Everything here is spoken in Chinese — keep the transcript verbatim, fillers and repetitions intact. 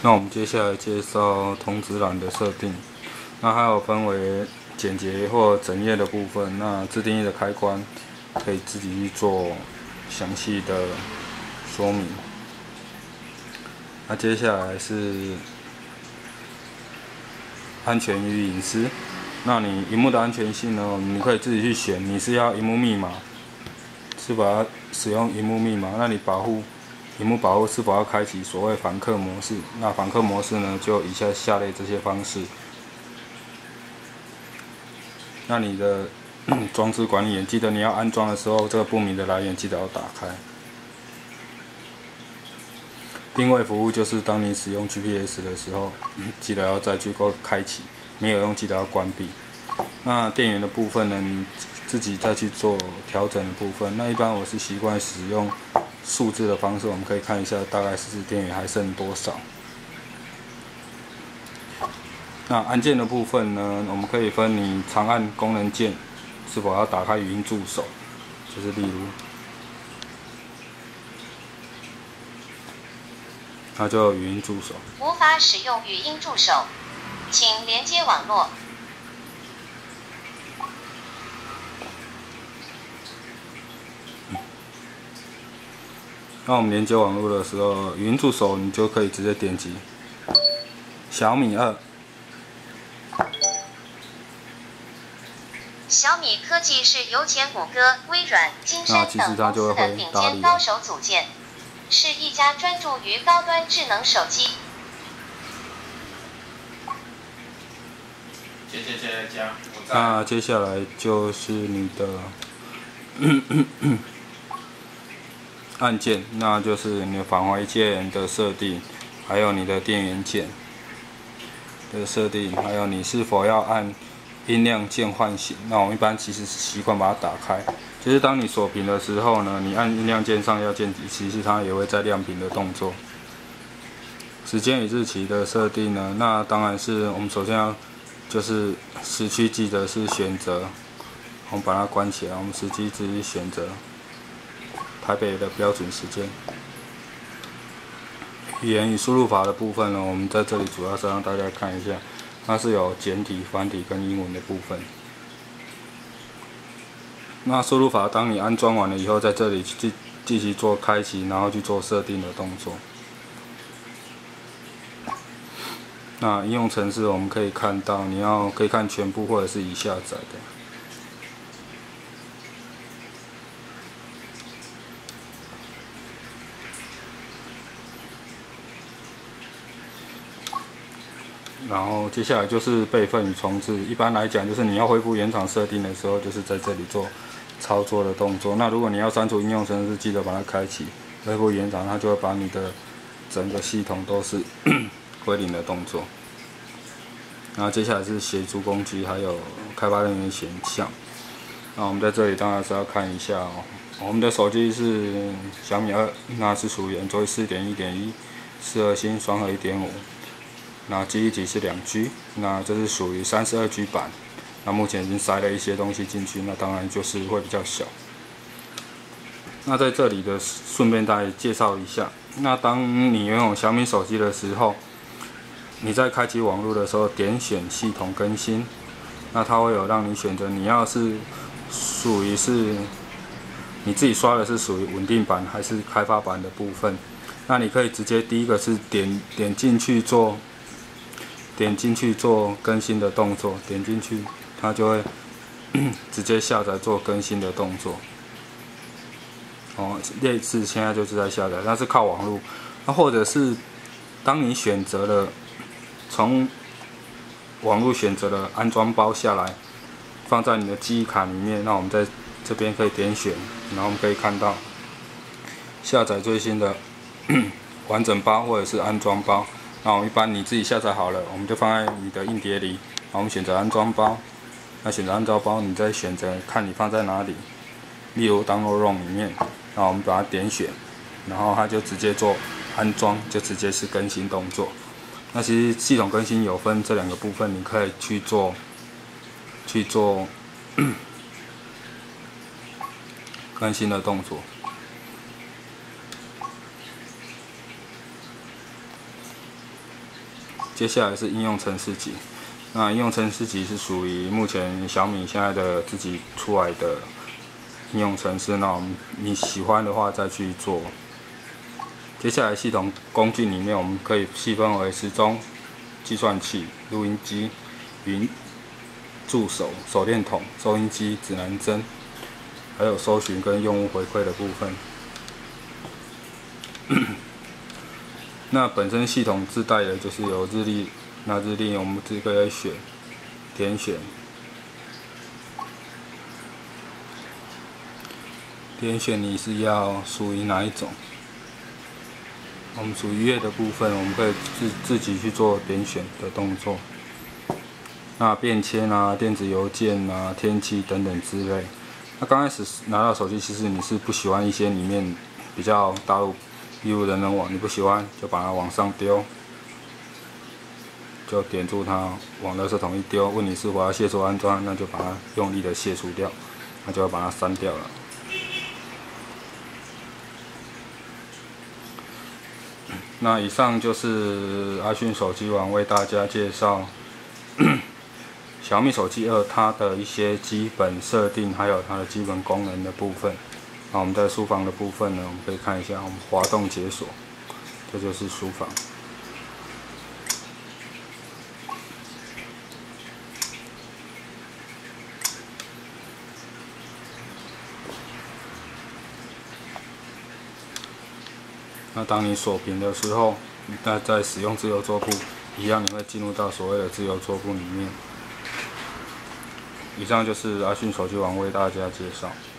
那我们接下来介绍通知栏的设定，那还有分为简洁或整页的部分。那自定义的开关可以自己去做详细的说明。那接下来是安全与隐私。那你萤幕的安全性呢？你可以自己去选，你是要萤幕密码，是否要使用萤幕密码？那你保护。萤幕保护是否要开启所谓访客模式？那访客模式呢，就以下下列这些方式。那你的装置管理员记得你要安装的时候，这个不明的来源记得要打开。定位服务就是当你使用 G P S 的时候，记得要再去够开启，没有用记得要关闭。那电源的部分呢，你自己再去做调整的部分。那一般我是习惯使用数字的方式，我们可以看一下大概是电源还剩多少。那按键的部分呢，我们可以分你长按功能键是否要打开语音助手，就是例如，那就语音助手。 无法使用语音助手，请连接网络。 那我们连接网络的时候，语音助手你就可以直接点击小米二。 小米科技是由前谷歌、微软、金山等公司的顶尖高手组建，是一家专注于高端智能手机。 接接接加。 那接下来就是你的按键，那就是你的返回键的设定，还有你的电源键的设定，还有你是否要按音量键唤醒。那我们一般其实是习惯把它打开，就是当你锁屏的时候呢，你按音量键上要键，其实它也会在亮屏的动作。时间与日期的设定呢，那当然是我们首先要就是时区记得是选择，我们把它关起来，我们时区自己选择台北的标准时间。语言与输入法的部分呢，我们在这里主要是让大家看一下，它是有简体、繁体跟英文的部分。那输入法，当你安装完了以后，在这里继继续做开启，然后去做设定的动作。那应用程式我们可以看到，你要可以看全部或者是已下载的。然后接下来就是备份与重置。一般来讲，就是你要恢复原厂设定的时候，就是在这里做操作的动作。那如果你要删除应用程式，记得把它开启，恢复原厂，它就会把你的整个系统都是归零的动作。然后接下来是协助工具，还有开发人员选项。那我们在这里当然是要看一下哦，我们的手机是小米二，那是属于 Android 四点一点一，四核心双核 一点五。那记忆体是两 G， 那这是属于三十二 G 版。那目前已经塞了一些东西进去，那当然就是会比较小。那在这里的顺便大概介绍一下，那当你拥有小米手机的时候，你在开启网络的时候，点选系统更新，那它会有让你选择，你要是属于是你自己刷的是属于稳定版还是开发版的部分。那你可以直接第一个是点点进去做。点进去做更新的动作，点进去它就会直接下载做更新的动作。哦，类似现在就是在下载，但是靠网络。那或者是当你选择了从网络选择了安装包下来，放在你的记忆卡里面，那我们在这边可以点选，然后我们可以看到下载最新的完整包或者是安装包。那我们一般你自己下载好了，我们就放在你的硬碟里。然后我们选择安装包，那选择安装包，你再选择看你放在哪里。例如 download ROM 里面，那我们把它点选，然后它就直接做安装，就直接是更新动作。那其实系统更新有分这两个部分，你可以去做去做更新的动作。 接下来是应用程式集。那应用程式集是属于目前小米现在的自己出来的应用程式，那我们你喜欢的话再去做。接下来系统工具里面，我们可以细分为时钟、计算器、录音机、云助手、手电筒、收音机、指南针，还有搜寻跟用户回馈的部分。那本身系统自带的就是有日历，那日历我们这个可以选点选，点选你是要属于哪一种。我们属于月的部分，我们可以自自己去做点选的动作。那便签啊、电子邮件啊、天气等等之类。那刚开始拿到手机，其实你是不喜欢一些里面比较大陆，例如人人网，你不喜欢就把它往上丢，就点住它往垃圾桶一丢。问你是否要卸除安装，那就把它用力的卸除掉，那就要把它删掉了。那以上就是阿讯手机网为大家介绍小米手机二它的一些基本设定，还有它的基本功能的部分。那我们在书房的部分呢，我们可以看一下，我们滑动解锁，这就是书房。那当你锁屏的时候，那在使用自由桌布一样，你会进入到所谓的自由桌布里面。以上就是阿讯手机网为大家介绍。